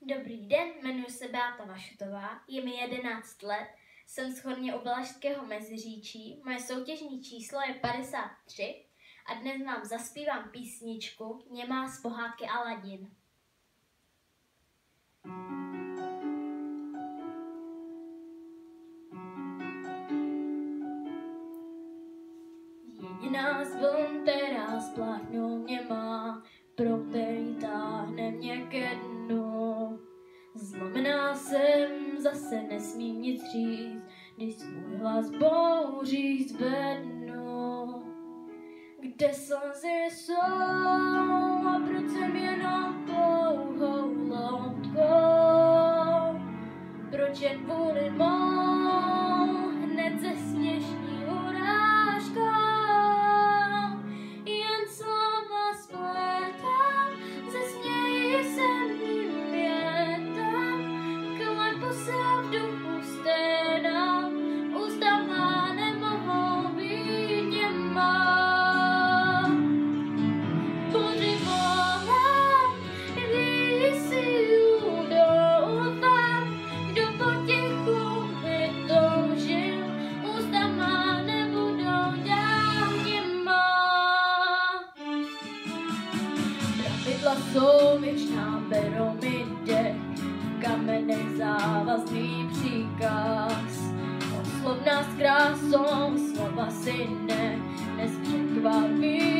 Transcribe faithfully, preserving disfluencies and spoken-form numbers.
Dobrý den, jmenuji se Beata Vašutová, je mi jedenáct let, jsem z Horně u Valašského Meziříčí, moje soutěžní číslo je padesát tři a dnes vám zaspívám písničku Němá z pohádky Aladin. Jediná zvon, která spláchnou mě má, pro který táhne mě ke dnu. Zlomená jsem, zase nesmím nic říct, když svůj hlas bouří zvednu. Kde slzy jsou a proč jsem jenom pouhou loutkou? Proč jen kvůli mou hned ze směšní urážkou? Jen slova splétám, zesměji se mým větám, klepu se v duchu sténám, ústa má nemohou být němá. Buři volám, když si doufám, kdo potichu mi toužil, ústa má nebudou dál němá. Pravidla jsou věčná, berou mi dech, kamenej závazný příkaz. Oslov nás krásou, slova si ne, nezpřekvapí.